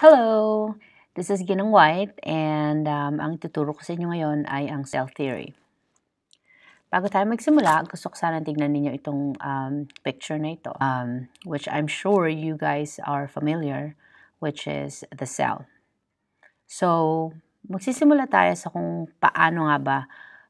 Hello! This is Ginang White and ang ituturo ko sa inyo ngayon ay ang cell theory. Bago tayo magsimula, gusto ko sana tignan ninyo itong picture na ito, which I'm sure you guys are familiar, which is the cell. So, magsisimula tayo sa kung paano nga ba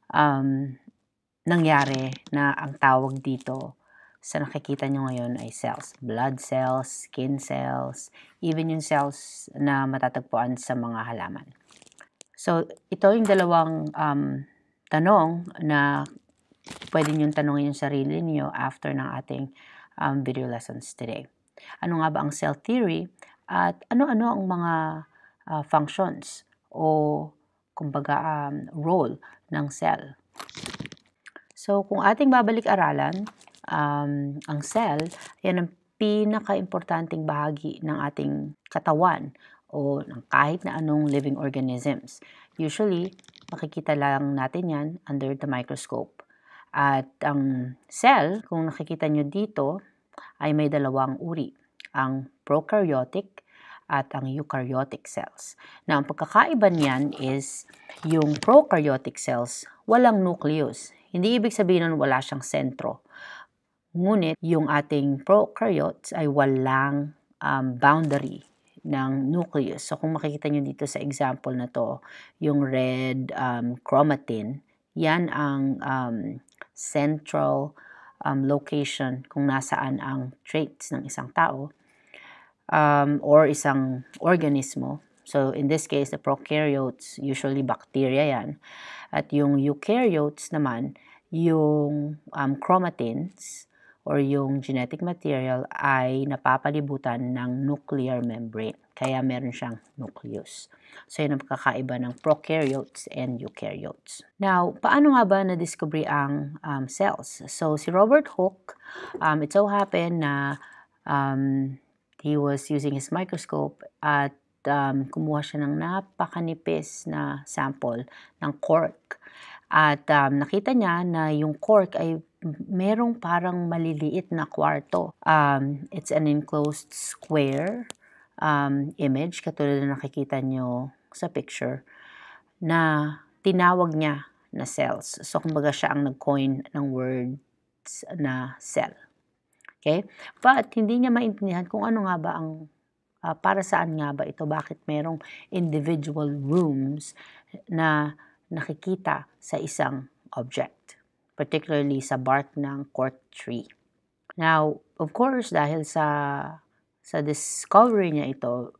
nangyari na ang tawag dito sa nakikita nyo ngayon ay cells. Blood cells, skin cells, even yung cells na matatagpuan sa mga halaman. So, ito yung dalawang tanong na pwede nyo tanongin yung sarili niyo after ng ating video lessons today. Ano nga ba ang cell theory at ano-ano ang mga functions o kumbaga role ng cell? So, kung ating babalik-aralan, ang cell, yan ang pinaka-importanting bahagi ng ating katawan o ng kahit na anong living organisms. Usually, makikita lang natin yan under the microscope. At ang cell, kung nakikita nyo dito, ay may dalawang uri. Ang prokaryotic at ang eukaryotic cells. Now, ang pagkakaiba niyan is yung prokaryotic cells, walang nucleus. Hindi ibig sabihin nun wala siyang sentro. Ngunit, yung ating prokaryotes ay walang boundary ng nucleus. So, kung makikita nyo dito sa example na to, yung red chromatin, yan ang central location kung nasaan ang traits ng isang tao or isang organismo. So, in this case, the prokaryotes, usually bacteria yan. At yung eukaryotes naman, yung chromatins or yung genetic material ay napapalibutan ng nuclear membrane. Kaya meron siyang nucleus. So, yun ang pagkakaiba ng prokaryotes and eukaryotes. Now, paano nga ba na-discover ang cells? So, si Robert Hooke, it so happened na he was using his microscope at kumuha siya ng napakanipis na sample ng cork. At nakita niya na yung cork ay merong parang maliliit na kwarto. It's an enclosed square image, katulad na nakikita nyo sa picture, na tinawag niya na cells. So, kumbaga siya ang nag-coin ng words na cell. Okay? But, hindi niya maintindihan kung ano nga ba ang, para saan nga ba ito, bakit merong individual rooms na nakikita sa isang object, particularly sa bark ng cork tree. Now, of course, dahil sa discovery niya ito,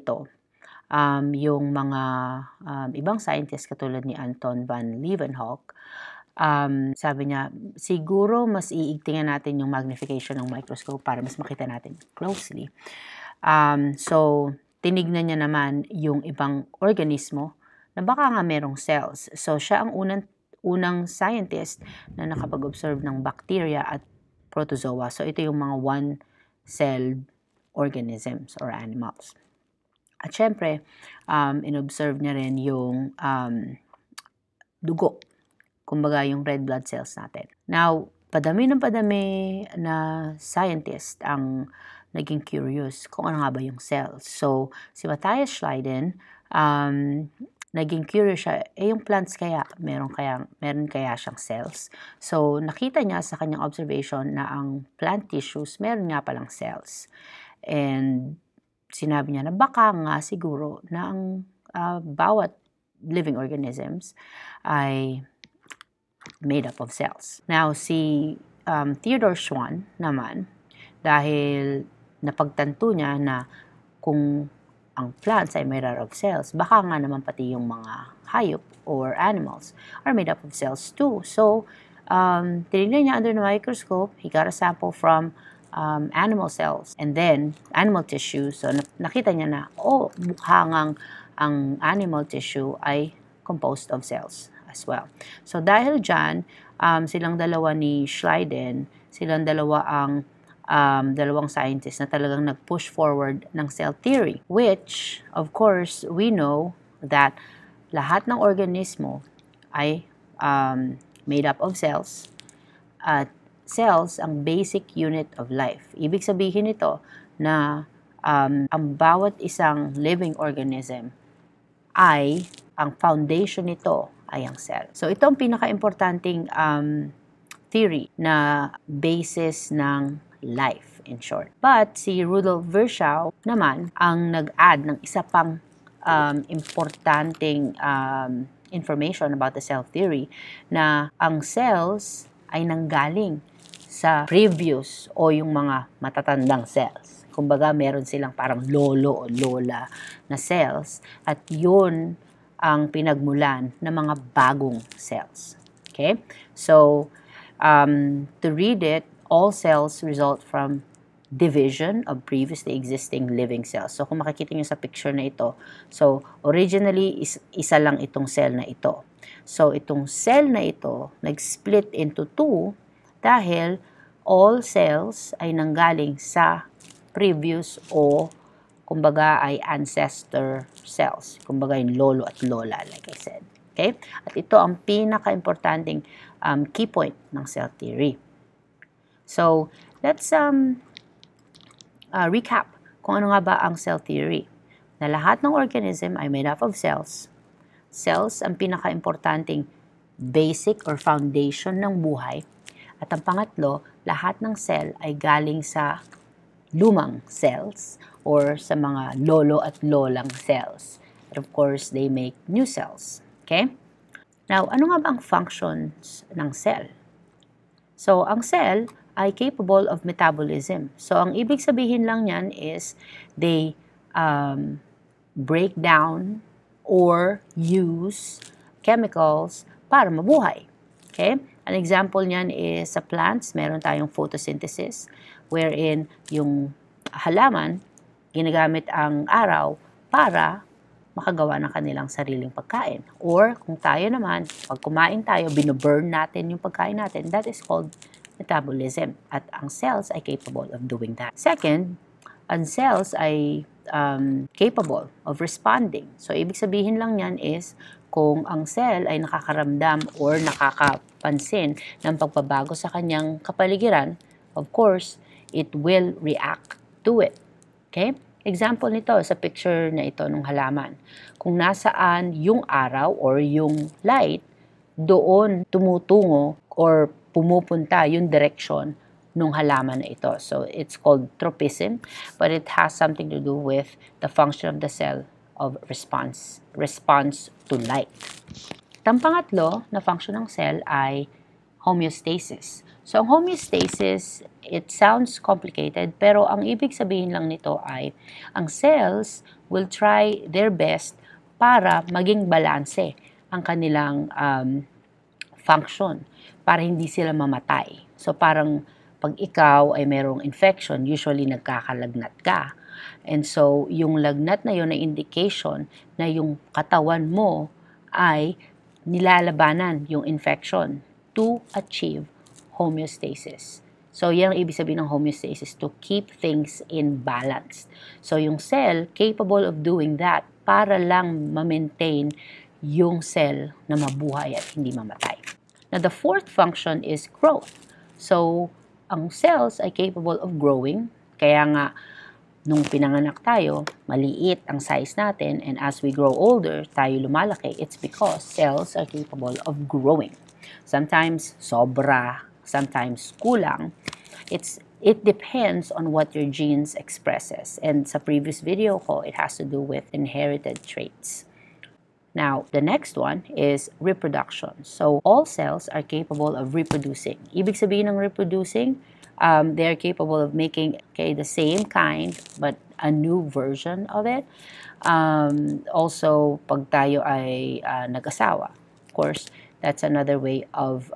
yung mga ibang scientists katulad ni Anton van Leeuwenhoek, sabi niya, siguro mas iigtingan natin yung magnification ng microscope para mas makita natin closely. So, tinignan niya naman yung ibang organismo na baka nga merong cells. So, siya ang unang scientist na nakapag-observe ng bacteria at protozoa. So, ito yung mga one-celled organisms or animals. At syempre, inobserve niya rin yung dugo. Kumbaga, yung red blood cells natin. Now, padami na scientist ang naging curious kung ano nga ba yung cells. So, si Matthias Schleiden, naging curious siya, yung plants kaya, meron kaya siyang cells. So, nakita niya sa kanyang observation na ang plant tissues, meron nga palang cells. And, sinabi niya na baka nga siguro na ang bawat living organisms ay made up of cells. Now, si Theodore Schwann naman, dahil napagtanto niya na kung ang plants ay made out of cells, baka nga naman pati yung mga hayop or animals are made up of cells too. So, tinignan niya under the microscope, he got a sample from animal cells and then animal tissue. So, nakita niya na, mukha ngang ang animal tissue ay composed of cells as well. So, dahil dyan, silang dalawa ni Schleiden, silang dalawa ang dalawang scientists na talagang nag-push forward ng cell theory, which, of course, we know that lahat ng organismo ay made up of cells at cells ang basic unit of life. Ibig sabihin nito na ang bawat isang living organism ay, ang foundation nito ay ang cell. So, ito ang pinaka-importanting theory na basis ng life, in short. But si Rudolf Virchow naman ang nag-add ng isa pang importanteng information about the cell theory na ang cells ay nanggaling sa previous o yung mga matatandang cells. Kumbaga, meron silang parang lolo o lola na cells at yun ang pinagmulan ng mga bagong cells. Okay? So, to read it, all cells result from division of previously existing living cells. So, kung makikita nyo sa picture na ito, so, originally, isa lang itong cell na ito. So, itong cell na ito, nag-split into two dahil all cells ay nanggaling sa previous o, kumbaga, ay ancestor cells. Kumbaga, yung lolo at lola, like I said. Okay? At ito ang pinaka-importanting key point ng cell theory. So, let's recap kung ano nga ba ang cell theory. Na lahat ng organism ay made up of cells. Cells ang pinaka-importanting basic or foundation ng buhay. At ang pangatlo, lahat ng cell ay galing sa lumang cells or sa mga lolo at lolang cells. And of course, they make new cells. Okay? Now, ano nga ba ang functions ng cell? So, ang cell ay capable of metabolism. So, ang ibig sabihin lang niyan is they break down or use chemicals para mabuhay. Okay? An example niyan is sa plants, meron tayong photosynthesis wherein yung halaman, ginagamit ang araw para makagawa ng kanilang sariling pagkain. Or kung tayo naman, pag kumain tayo, binoburn natin yung pagkain natin, that is called metabolism. At ang cells ay capable of doing that. Second, ang cells ay capable of responding. So, ibig sabihin lang yan is kung ang cell ay nakakaramdam or nakakapansin ng pagbabago sa kanyang kapaligiran, of course, it will react to it. Okay? Example nito sa picture na ito ng halaman. Kung nasaan yung araw or yung light, doon tumutungo or pumupunta yung direction ng halaman na ito. So, it's called tropism, but it has something to do with the function of the cell of response to light. Ang pangatlo na function ng cell ay homeostasis. So, ang homeostasis, it sounds complicated, pero ang ibig sabihin lang nito ay ang cells will try their best para maging balanse ang kanilang function para hindi sila mamatay. So, parang pag ikaw ay merong infection, usually nagkakalagnat ka. And so, yung lagnat na yun ay indication na yung katawan mo ay nilalabanan yung infection to achieve homeostasis. So, yan ang ibig sabihin ng homeostasis, to keep things in balance. So, yung cell, capable of doing that para lang ma-maintain yung cell na mabuhay at hindi mamatay. Now, the fourth function is growth. So, ang cells ay capable of growing. Kaya nga, nung pinanganak tayo, maliit ang size natin, and as we grow older, tayo lumalaki. It's because cells are capable of growing. Sometimes, sobra. Sometimes, kulang. It depends on what your genes expresses. And sa previous video ko, it has to do with inherited traits. Now, the next one is reproduction. So, all cells are capable of reproducing. Ibig sabihin ng reproducing, they are capable of making the same kind but a new version of it. Also, pag tayo ay nag-asawa, of course, that's another way of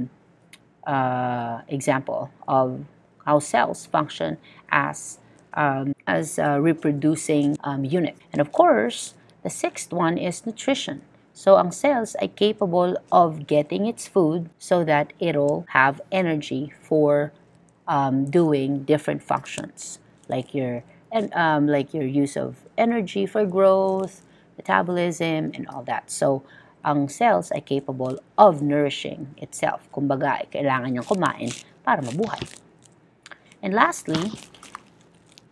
example of how cells function as a reproducing unit. And of course, the sixth one is nutrition. So, ang cells ay capable of getting its food so that it'll have energy for doing different functions, like your use of energy for growth, metabolism, and all that. So, ang cells ay capable of nourishing itself. Kumbaga, kailangan niyang kumain para mabuhay. And lastly,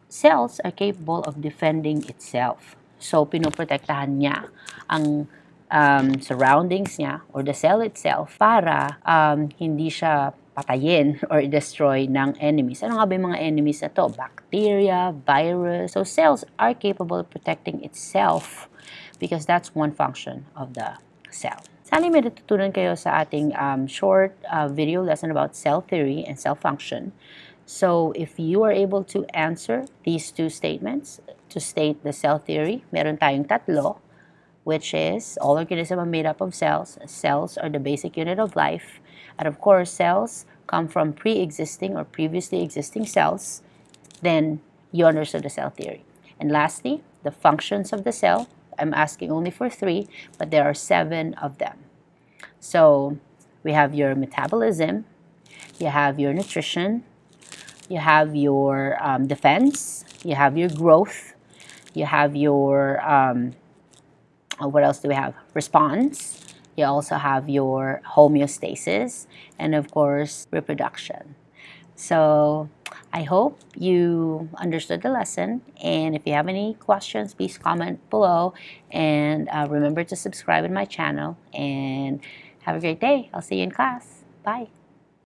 cells are capable of defending itself. So, pinoprotektahan niya ang surroundings niya or the cell itself para hindi siya patayin or destroy ng enemies. Ano nga ba yung mga enemies na to? Bacteria, virus. So, cells are capable of protecting itself because that's one function of the cell. Sali may natutunan kayo sa ating short video lesson about cell theory and cell function. So, if you are able to answer these two statements to state the cell theory, meron tayong tatlo, which is all organisms are made up of cells. Cells are the basic unit of life. And of course, cells come from pre-existing or previously existing cells. Then, you understood the cell theory. And lastly, the functions of the cell. I'm asking only for 3, but there are 7 of them. So, we have your metabolism, you have your nutrition, you have your defense, you have your growth, you have your, what else do we have? Response. You also have your homeostasis, and of course, reproduction. So, I hope you understood the lesson, and if you have any questions, please comment below, and remember to subscribe to my channel, and have a great day. I'll see you in class. Bye.